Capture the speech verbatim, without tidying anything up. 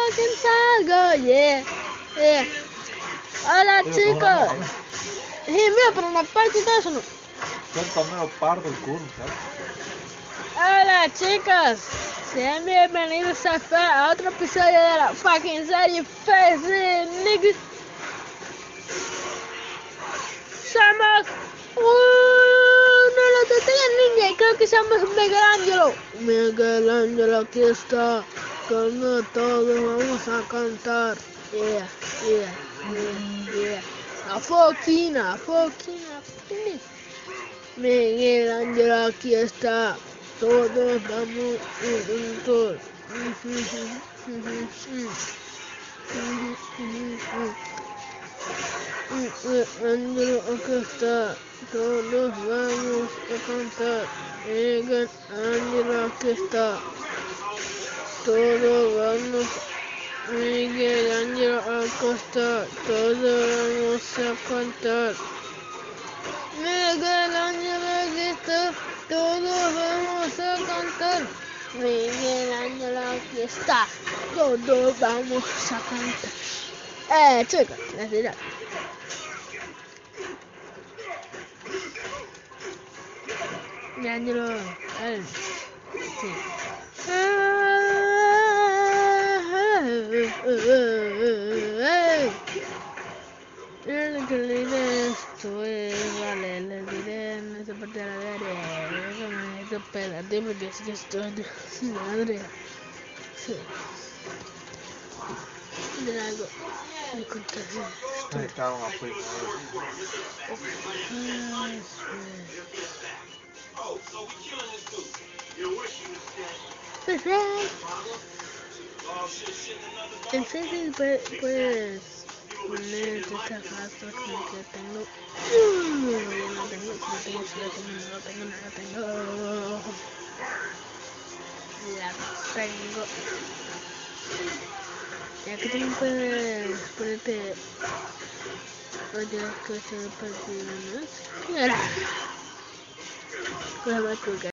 fucking salgo, yeah, yeah. Hola chicos. Sí, mira, pero la parte de eso no. Cuéntame pardo el culo, ¿sabes? Hola chicos. Sean bienvenidos a, a otro episodio de la fucking serie Face Niggas. Somos uno de los detalles ninja y creo que somos Miguelangelo. Miguelangelo aquí está. Con todos vamos a cantar. Yeah, yeah, yeah, yeah. A fucking, a fucking, a fucking. Miguelangelo aquí está. Todos vamos a cantar. Miguelangelo aquí está. Todos vamos a cantar. Miguelangelo aquí está. Todos vamos. Miguelangelo aquí está. Todos vamos a cantar. Miguelangelo aquí está. Todos vamos a cantar. Miguelangelo aquí está. Todos vamos a cantar. Eh, chicos, necesidad. Miguelangelo, él, sí. Que le diré esto es, vale, le diré en esta parte de la serie, déjame esto espérate porque es que estoy de madre. Sí. De algo, me contaré esto. Me cago en la prima. Entonces puedes poner esta casa como que tengo. No, ya no tengo, si no tengo, si no tengo, no lo tengo, no lo tengo. La tengo. Y aquí también puedes ponerte. Oye, que se me perdió, ¿no? Mira. Déjame colgar.